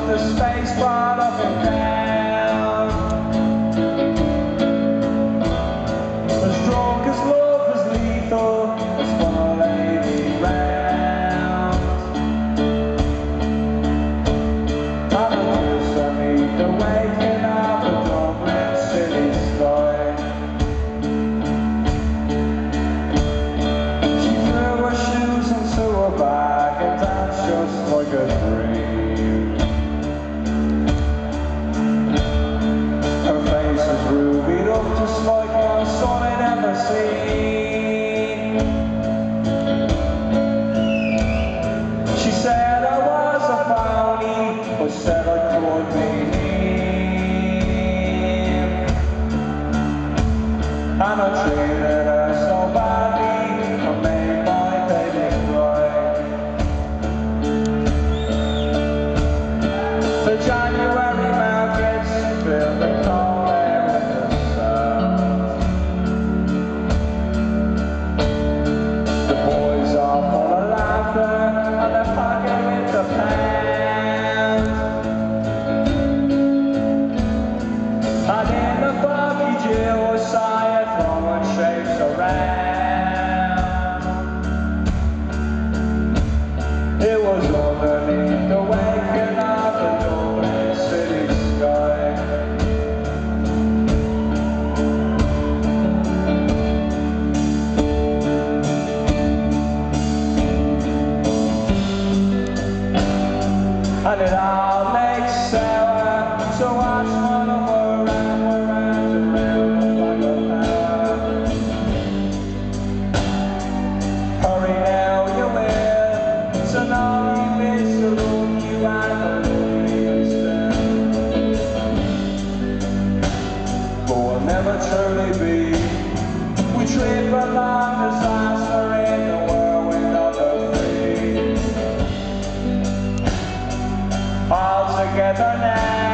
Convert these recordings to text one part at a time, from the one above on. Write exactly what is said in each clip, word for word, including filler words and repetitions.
of the space bar up and down. As drunk as love, as lethal as one lady round. I'm a just I need the waking up of Dublin city sky. She threw her shoes into her bag and danced just like a dream. Her face was rubied up just like one sun I'd ever seen. She said I was a phony, but said I could be him. And I treated her so badly, I made my baby cry. The January markets fill the cold air with the sound. The boys are full of laughter and they're packing with the pound. And in the foggy dew I saw it throwing shapes around. It was underneath the waking of the Dublin city sky. And it all makes sour to watch one of her round, round and round like a power. Hurry now, you will, so now you miss the room you and the loneliest then. But we'll never truly be. We trip along disaster in the whirlwind of the free. All together now.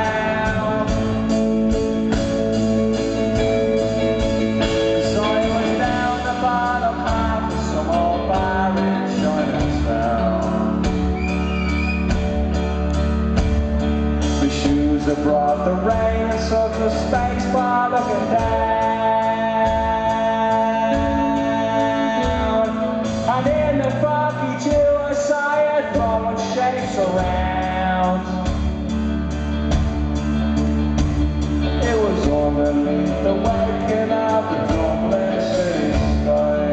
Cause I was down the bottom half of some old bar in Chinatown. The shoes have brought the rain and so the space bar looking down. And in the foggy dew I saw it throwing shapes around. It was underneath the waking of the Dublin city sky.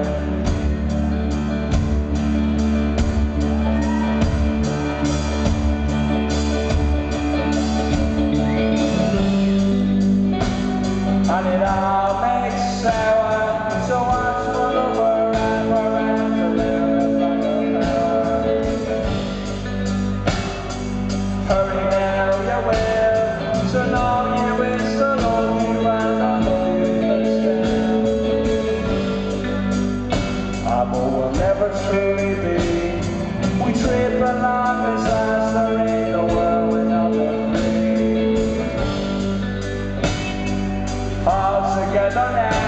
And it all makes sour to watch one of her and her and to live like a power. Hurry now, you will, so know you is the love you and I love you understand. Ah, but we'll never truly be. We trip along disaster in the whirlwind of the free. All together now.